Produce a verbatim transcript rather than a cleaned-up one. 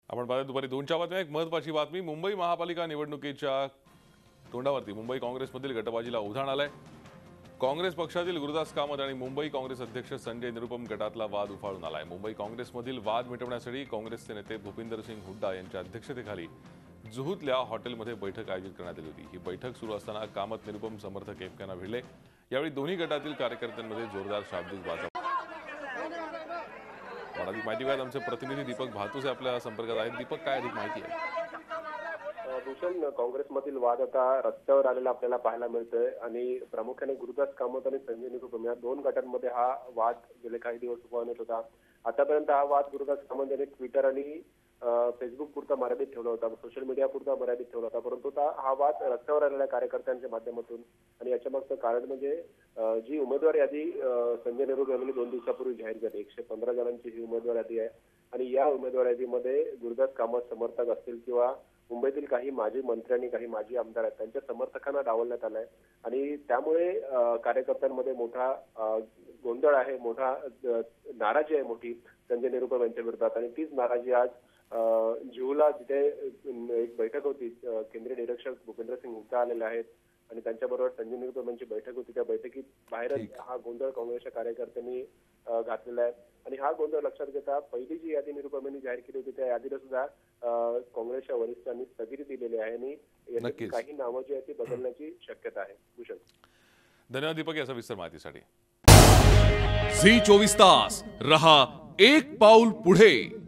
आपण पाहतो दुपारी दोनच्या बातम्या एक महत्त्वाची बातमी मुंबई महापालिका निवडणुकीच्या तोंडावरती मुंबई काँग्रेसमधील गटबाजीला उधाण आलंय। काँग्रेस पक्षातील गुरुदास कामत आणि मुंबई काँग्रेस अध्यक्ष संजय निरुपम गटातला वाद उफाळून आलाय। मुंबई काँग्रेसमधील वाद मिटवण्यासाठी काँग्रेसचे नेते भूपिंदर सिंग हुड्डा यांच्या अध्यक्षतेखाली जुहूतल्या हॉटेलमध्ये बैठक आयोजित करण्यात आली होती। ही बैठक सुरू असताना कामत निरुपम समर्थक एकमेकांना भिडले। यावेळी दोन्ही गटातील कार्यकर्त्यांमध्ये जोरदार शाब्दिक वाद अधिक माहिती काय आमचे प्रतिनिधी दीपक भातुसे आपल्या संपर्कात आहेत। दीपक, काय अधिक माहिती आहे? भूषण, काँग्रेसमधील वाद आता रस्त्यावर आलेला आपल्याला पाहायला मिळतोय आणि प्रामुख्याने गुरुदास कामत आणि संजय निरुपम या दोन गटांमध्ये हा वाद गेले काही दिवस उफाळून येत होता। आतापर्यंत हा वाद गुरुदास कामत यांनी ट्विटर आणि फेसबुक पुरता मर्यादित ठेवला होता, सोशल मीडिया पुरता मर्यादित ठेवला होता, परंतु हा वाद रस्त्यावर आलेल्या कार्यकर्त्यांच्या माध्यमातून आणि याच्या मागचं कारण म्हणजे जी उमेदवार यादी संजय निरुपम यांनी दोन दिवसापूर्वी जाहीर झाली, एकशे पंधरा जणांची ही उमेदवार यादी आहे आणि या उमेदवार यादीमध्ये गुरुदास कामत समर्थक असतील किंवा मुंबईतील काही माजी मंत्री आणि काही माजी आमदार आहेत त्यांच्या समर्थकांना डावलण्यात आलाय आणि त्यामुळे कार्यकर्त्यांमध्ये मोठा गोंधळ आहे, मोठा नाराजी आहे मोठी संजय निरुपम यांच्या विरोधात आणि तीच नाराजी आज जुहूला जिथे एक बैठक होती, केंद्रीय निरीक्षक भूपिंदर सिंग हुड्डा आलेले आहेत आणि त्यांच्याबरोबर संजय निरुपम यांची बैठक होती। त्या बैठकीत बाहेरच हा गोंधळ काँग्रेसच्या कार्यकर्त्यांनी घातलेला आहे आणि हा गोंधळ लक्षात घेता पहिली जी यादी निरुपम यांनी जाहीर केली होती त्या यादीला सुद्धा काँग्रेसच्या वरिष्ठांनी स्थगिती दिलेली आहे आणि काही नावं जी आहेत ती बदलण्याची शक्यता आहे। भूषण, धन्यवाद दीपक या सविस्तर माहितीसाठी। झी चोवीस तास रहा एक पाऊल पुढे।